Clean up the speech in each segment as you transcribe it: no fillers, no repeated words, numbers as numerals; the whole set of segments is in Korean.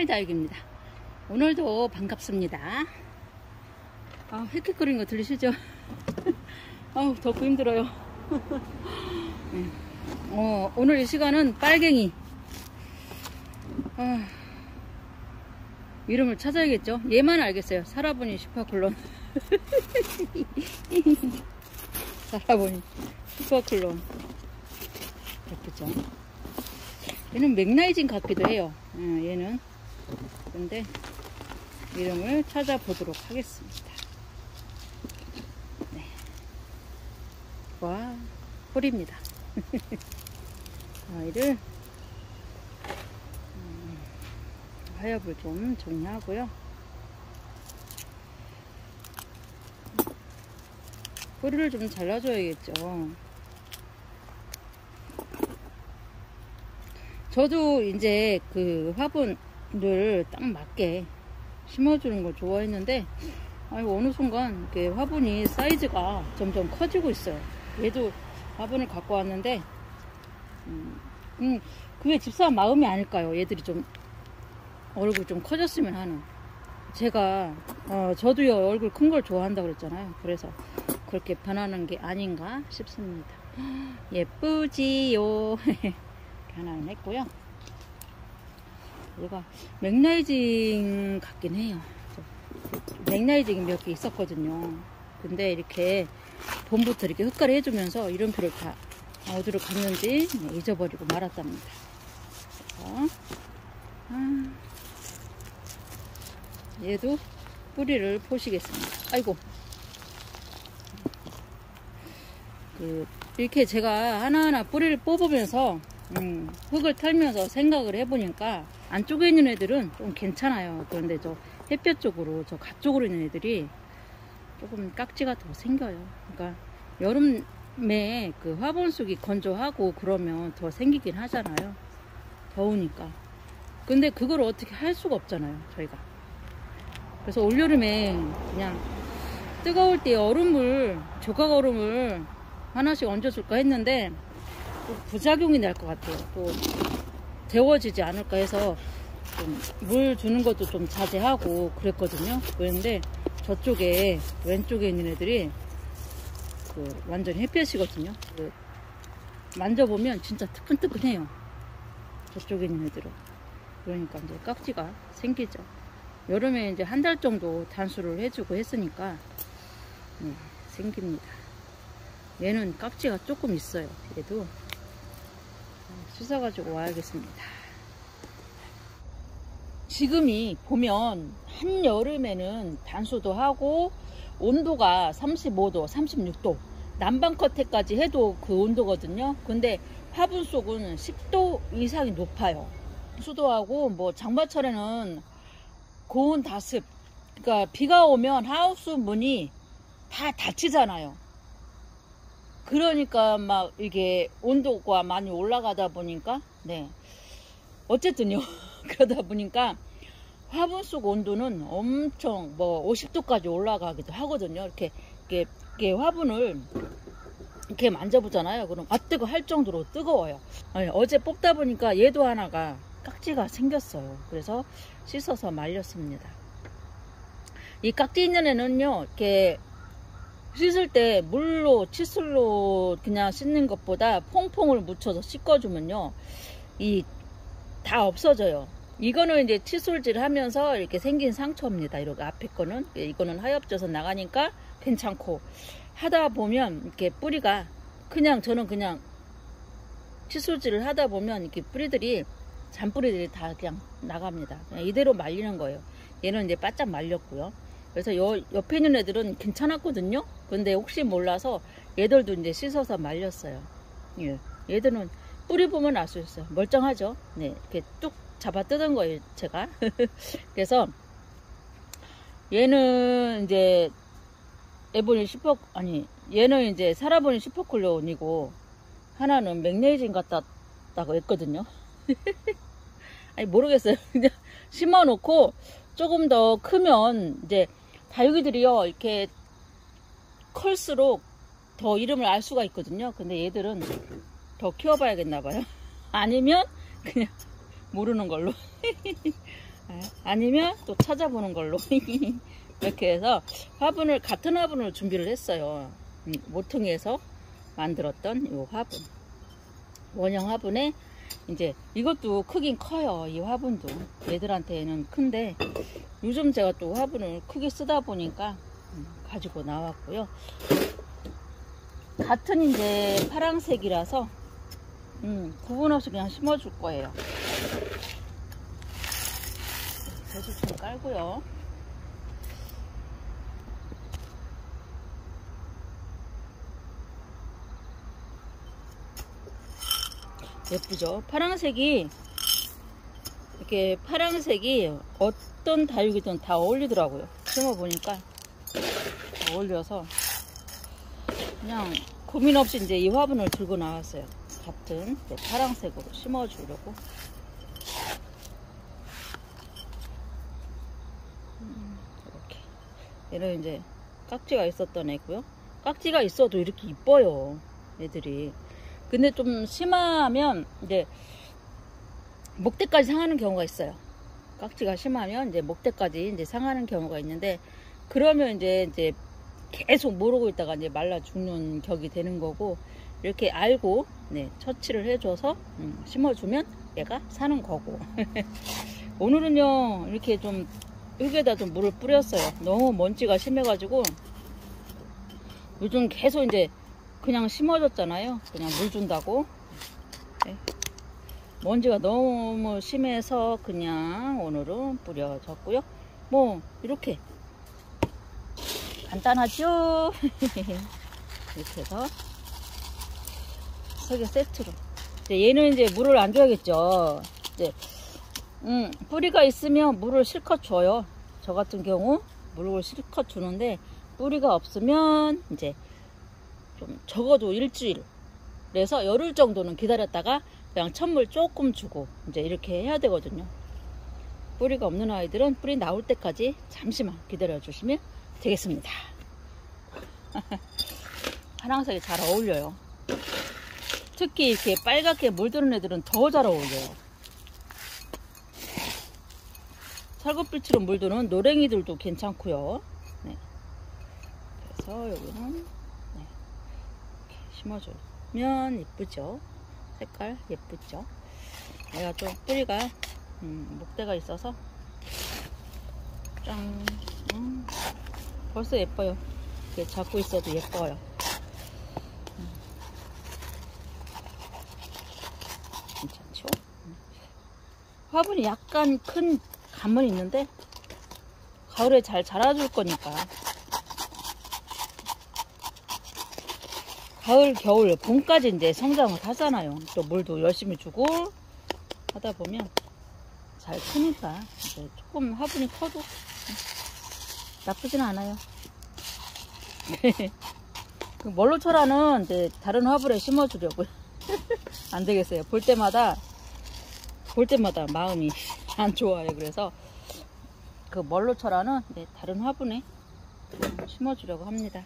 햇살다육입니다. 오늘도 반갑습니다. 헥헥거리는 거 들리시죠? 덥고 힘들어요. 네. 오늘 이 시간은 빨갱이 이름을 찾아야겠죠? 얘만 알겠어요. 살아보니 슈퍼클론. 살아보니 슈퍼클론. 예쁘죠? 얘는 맥라이징 같기도 해요. 얘는. 근데 이름을 찾아보도록 하겠습니다. 네. 와, 홀입니다. 아이를 화엽을 좀 정리하고요. 뿌리를 좀 잘라줘야겠죠. 저도 이제 그 화분을 딱 맞게 심어주는 걸 좋아했는데, 어느 순간 이렇게 화분이 사이즈가 점점 커지고 있어요. 얘도 화분을 갖고 왔는데, 그게 집사람 마음이 아닐까요? 얘들이 좀 얼굴 좀 커졌으면 하는. 제가 저도요 얼굴 큰 걸 좋아한다고 그랬잖아요. 그래서 그렇게 변하는 게 아닌가 싶습니다. 예쁘지요. 하나는 했고요. 얘가 맥라이징 같긴 해요. 맥라이징이 몇 개 있었거든요. 근데 이렇게 봄부터 이렇게 흙갈이 해주면서 이름표를 다 어디로 갔는지 잊어버리고 말았답니다. 얘도 뿌리를 포시겠습니다. 아이고. 이렇게 제가 하나하나 뿌리를 뽑으면서 흙을 털면서 생각을 해보니까 안쪽에 있는 애들은 좀 괜찮아요. 그런데 저 햇볕 쪽으로, 저 갓쪽으로 있는 애들이 조금 깍지가 더 생겨요. 그러니까 여름에 그 화분 속이 건조하고 그러면 더 생기긴 하잖아요. 더우니까. 근데 그걸 어떻게 할 수가 없잖아요, 저희가. 그래서 올여름에 그냥 뜨거울 때 얼음물, 조각 얼음을 하나씩 얹어줄까 했는데 또 부작용이 날 것 같아요. 또 데워지지 않을까 해서 좀 물 주는 것도 좀 자제하고 그랬거든요. 그런데 저쪽에 왼쪽에 있는 애들이 완전히 햇볕이거든요. 만져보면 진짜 뜨끈뜨끈해요. 저쪽에 있는 애들은. 그러니까 이제 깍지가 생기죠. 여름에 이제 한 달 정도 단수를 해주고 했으니까 생깁니다. 얘는 깍지가 조금 있어요. 얘도 씻어가지고 와야겠습니다. 지금이 보면 한여름에는 단수도 하고 온도가 35도, 36도 난방커트까지 해도 그 온도거든요. 근데 화분 속은 10도 이상이 높아요. 수도하고 뭐 장마철에는 고온 다습, 그러니까 비가 오면 하우스 문이 다 닫히잖아요. 그러니까 막 이게 온도가 많이 올라가다 보니까 어쨌든요. 그러다 보니까 화분 속 온도는 엄청 뭐 50도까지 올라가기도 하거든요. 이렇게 화분을 이렇게 만져보잖아요. 그럼 뜨거 할 정도로 뜨거워요. 어제 뽑다 보니까 얘도 하나가 깍지가 생겼어요. 그래서 씻어서 말렸습니다. 이 깍지 있는 애는요, 이렇게 씻을 때 물로 칫솔로 그냥 씻는 것보다 퐁퐁을 묻혀서 씻어주면요, 다 없어져요. 이거는 이제 칫솔질 하면서 이렇게 생긴 상처입니다. 이렇게 앞에 거는, 이거는 하엽져서 나가니까 괜찮고, 하다 보면 이렇게 뿌리가 저는 그냥 칫솔질을 하다 보면 이렇게 뿌리들이, 잔뿌리들이 다 그냥 나갑니다. 그냥 이대로 말리는 거예요. 얘는 이제 바짝 말렸고요. 그래서 옆에 있는 애들은 괜찮았거든요. 근데 혹시 몰라서 얘들도 이제 씻어서 말렸어요. 얘들은 뿌리 보면 알 수 있어요. 멀쩡하죠. 이렇게 뚝 잡아 뜯은 거예요, 제가. 그래서 얘는 이제 얘는 이제 살아보니 슈퍼클론이고 하나는 맥라이징 같다고 했거든요. 모르겠어요. 그냥 심어 놓고 조금 더 크면 이제 다육이들이요, 이렇게 클수록 더 이름을 알 수가 있거든요. 근데 얘들은 더 키워봐야겠나봐요. 아니면 그냥 모르는 걸로. 아니면 또 찾아보는 걸로 이렇게 해서 화분을, 같은 화분을 준비를 했어요. 모퉁이에서 만들었던 이 화분, 원형 화분에 이제 이것도 크긴 커요. 이 화분도 얘들한테는 큰데 요즘 제가 또 화분을 크게 쓰다 보니까 가지고 나왔고요. 같은 이제 파란색이라서 구분 없이 그냥 심어줄 거예요. 배수 좀 깔고요. 예쁘죠? 파란색이 이렇게 파란색이 어떤 다육이든 다 어울리더라고요. 심어보니까 어울려서 그냥 고민 없이 이제 이 화분을 들고 나왔어요. 같은 파란색으로 심어주려고. 이렇게 얘는 이제 깍지가 있었던 애고요. 깍지가 있어도 이렇게 이뻐요, 애들이. 근데 좀 심하면 이제 목대까지 상하는 경우가 있어요. 깍지가 심하면 이제 목대까지 이제 상하는 경우가 있는데, 그러면 이제 계속 모르고 있다가 이제 말라 죽는 격이 되는 거고, 이렇게 알고 처치를 해줘서 심어주면 얘가 사는 거고. 오늘은요 이렇게 좀 흙에다 좀 물을 뿌렸어요. 너무 먼지가 심해가지고 요즘 계속 이제 그냥 심어줬잖아요. 그냥 물 준다고. 먼지가 너무 심해서 그냥 오늘은 뿌려줬고요. 뭐 이렇게 간단하죠. 이렇게 해서 3개 세트로. 얘는 이제 물을 안 줘야겠죠. 이제 뿌리가 있으면 물을 실컷 줘요. 저 같은 경우 물을 실컷 주는데, 뿌리가 없으면 이제 좀 적어도 일주일, 그래서 열흘 정도는 기다렸다가 그냥 찬물 조금 주고 이제 이렇게 해야 되거든요. 뿌리가 없는 아이들은 뿌리 나올 때까지 잠시만 기다려 주시면 되겠습니다. 파란색이 잘 어울려요. 특히 이렇게 빨갛게 물드는 애들은 더 잘 어울려요. 살구빛으로 물드는 노랭이들도 괜찮고요. 그래서 여기는 이렇게 심어주면 예쁘죠. 색깔 예쁘죠. 얘가 좀 뿌리가 목대가 있어서 짠, 벌써 예뻐요. 이렇게 잡고 있어도 예뻐요. 괜찮죠? 화분이 약간 큰 감은 있는데 가을에 잘 자라줄 거니까. 가을, 겨울, 봄까지 이제 성장을 하잖아요. 또 물도 열심히 주고 하다 보면 잘 크니까 이제 조금 화분이 커도 나쁘진 않아요. 그 멀로철화는 이제 다른 화분에 심어주려고요. 안 되겠어요. 볼 때마다 마음이 안 좋아요. 그래서 그 멀로철화는 다른 화분에 심어주려고 합니다.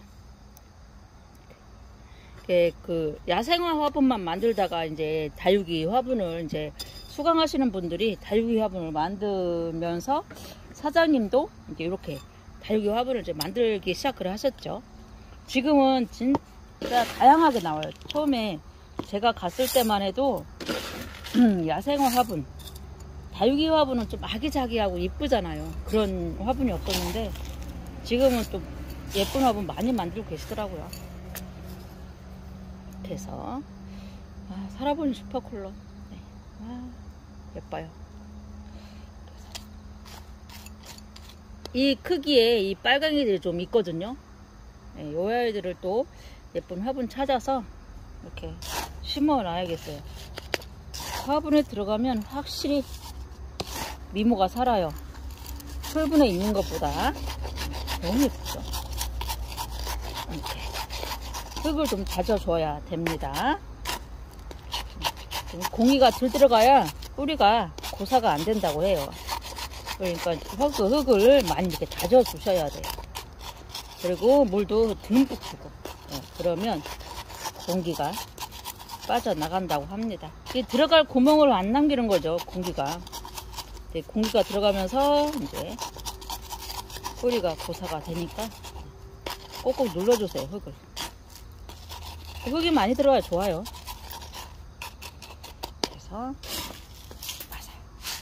그 야생화 화분만 만들다가 이제 다육이 화분을 이제 수강하시는 분들이 다육이 화분을 만들면서 사장님도 이제 이렇게 다육이 화분을 이제 만들기 시작을 하셨죠. 지금은 진짜 다양하게 나와요. 처음에 제가 갔을 때만 해도 야생화 화분, 다육이 화분은 좀 아기자기하고 이쁘잖아요. 그런 화분이 없었는데 지금은 또 예쁜 화분 많이 만들고 계시더라고요. 이렇게 해서 살아보니 슈퍼쿨러. 예뻐요. 이 크기에 이 빨강이들이 좀 있거든요. 이 아이들을 또 예쁜 화분 찾아서 이렇게 심어 놔야겠어요. 화분에 들어가면 확실히 미모가 살아요. 풀분에 있는 것보다 너무 예쁘죠. 이렇게 흙을 좀 다져줘야 됩니다. 공기가 들 들어가야 뿌리가 고사가 안 된다고 해요. 그러니까 흙을 많이 이렇게 다져 주셔야 돼요. 그리고 물도 듬뿍 주고, 그러면 공기가 빠져나간다고 합니다. 이게 들어갈 구멍을 안 남기는 거죠, 공기가. 이제 공기가 들어가면서 이제 뿌리가 고사가 되니까 꼭꼭 눌러주세요. 흙을. 흙이 많이 들어가야 좋아요. 그래서 맞아.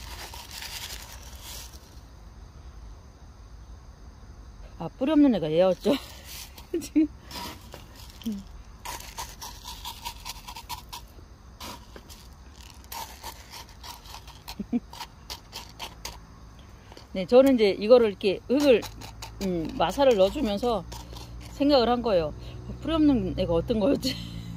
아, 뿌리 없는 애가 얘였죠. 지금. 네, 저는 이제 이거를 이렇게 흙을 마사를 넣어주면서 생각을 한 거예요. 뿌리 없는 애가 어떤 거였지?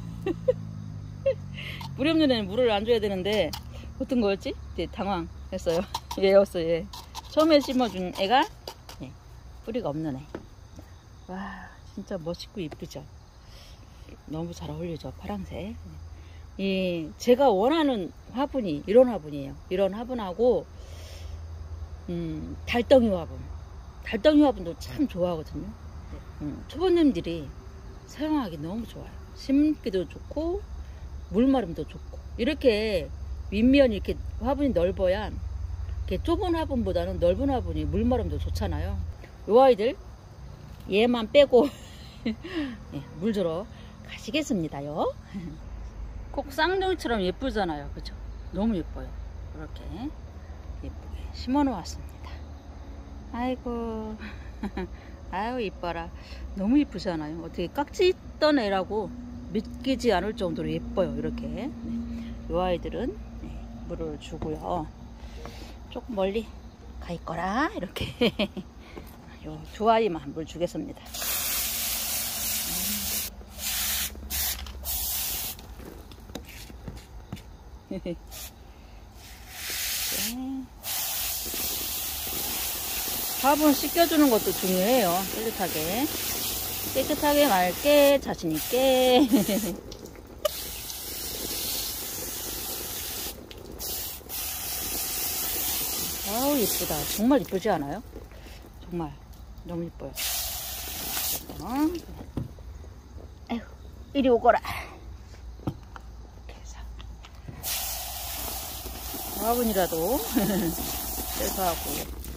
뿌리 없는 애는 물을 안 줘야 되는데 어떤 거였지? 네, 당황했어요. 얘였어요. 얘. 처음에 심어준 애가 네, 뿌리가 없는 애. 와, 진짜 멋있고 이쁘죠? 너무 잘 어울리죠? 파랑색. 제가 원하는 화분이 이런 화분이에요. 이런 화분하고 달덩이 화분. 달덩이 화분도 참 좋아하거든요. 초보님들이 사용하기 너무 좋아요. 심기도 좋고 물마름도 좋고 이렇게 윗면이 이렇게 화분이 넓어야 이렇게 좁은 화분보다는 넓은 화분이 물마름도 좋잖아요. 요 아이들 얘만 빼고 예, 물 주러 가시겠습니다요. 꼭 쌍둥이처럼 예쁘잖아요. 그죠? 너무 예뻐요. 이렇게 예쁘게 심어 놓았습니다. 아이고 아유 이뻐라. 너무 이쁘잖아요. 어떻게 깍지 있던 애라고 믿기지 않을 정도로 예뻐요. 이렇게 네. 이 아이들은 네, 물을 주고요. 조금 멀리 가 있거라. 이렇게 요 두 아이만 물 주겠습니다. 네. 화분 씻겨주는 것도 중요해요. 깨끗하게 맑게 자신있게. 아우 예쁘다. 정말 이쁘지 않아요? 정말 너무 예뻐요. 에휴, 이리 오거라. 이렇게 해서 화분이라도 세수하고.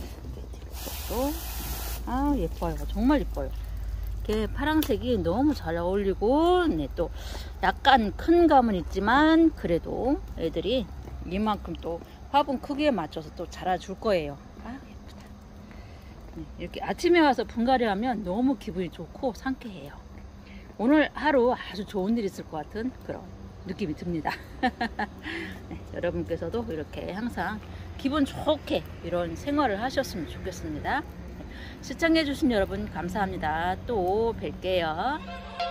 아 예뻐요. 정말 예뻐요. 이렇게 파란색이 너무 잘 어울리고 네, 또 약간 큰 감은 있지만 그래도 애들이 이만큼 또 화분 크기에 맞춰서 또 자라줄 거예요. 아 예쁘다. 네, 이렇게 아침에 와서 분갈이 하면 너무 기분이 좋고 상쾌해요. 오늘 하루 아주 좋은 일 있을 것 같은 그런 느낌이 듭니다. 네, 여러분께서도 이렇게 항상 기분 좋게 이런 생활을 하셨으면 좋겠습니다. 시청해주신 여러분 감사합니다. 또 뵐게요.